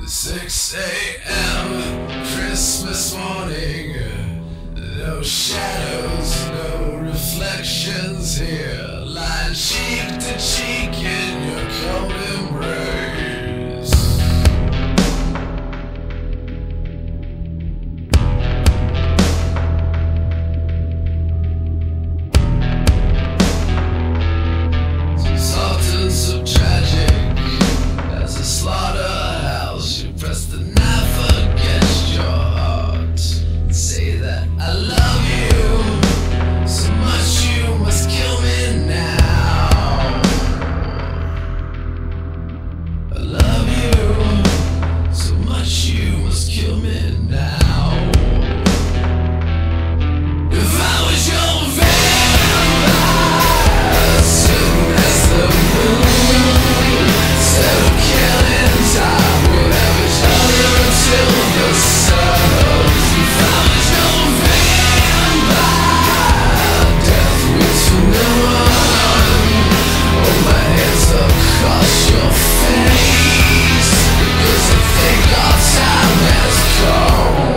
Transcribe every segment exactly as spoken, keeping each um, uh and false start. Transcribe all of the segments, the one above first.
six A M Christmas morning. No shadows, no reflections here. Lying cheek to cheek in your cold embrace. Soft and so tragic as a slaughterhouse. You press the knife against your heart. Say that I love you so much you must kill me now. I love you so much you must kill me now. If I was your vampire, sitting as the moon, instead of killing time, we'd have each other until the sun. If I was your vampire, death waits for no one. Hold my hands across your face, because I think our time has come.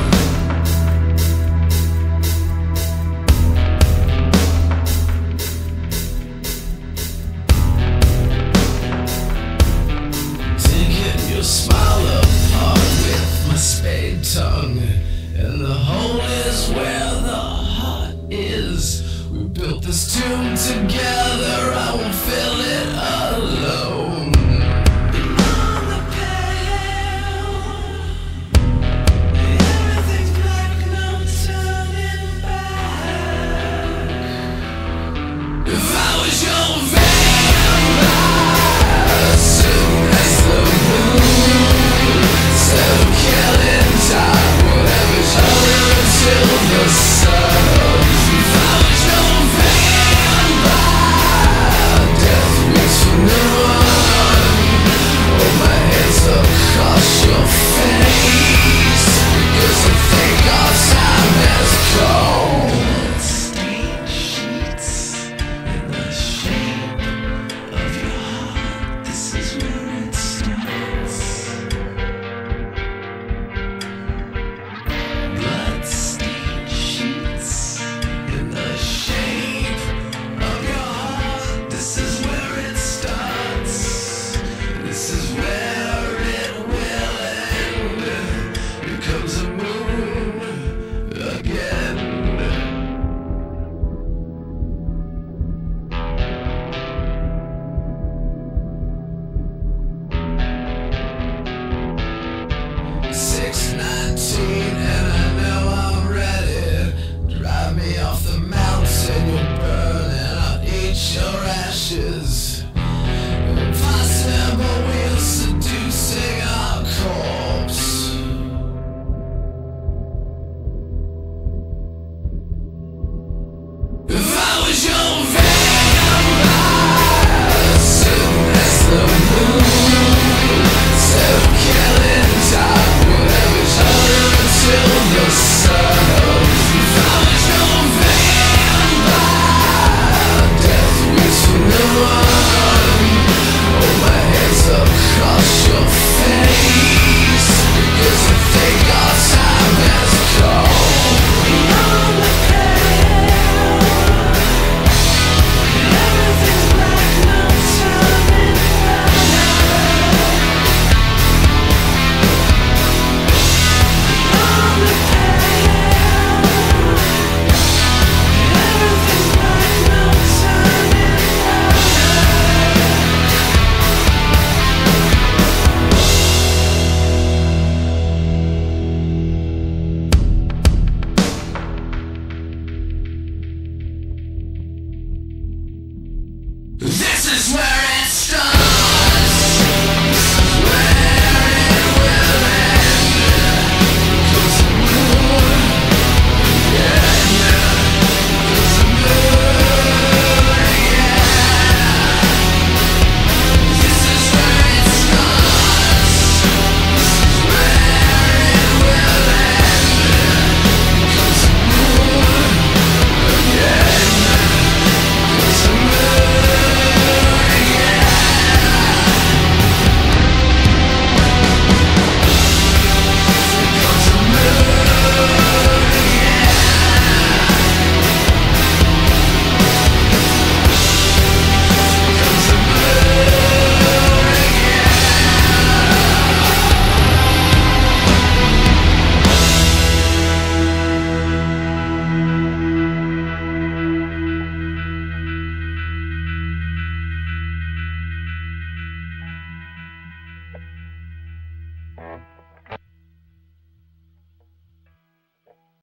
Taking your smile apart with my spade tongue, and the hole is where the heart is. We built this tomb together, I won't fill it alone. Beyond the pale, everything's black, no turning back. If I was your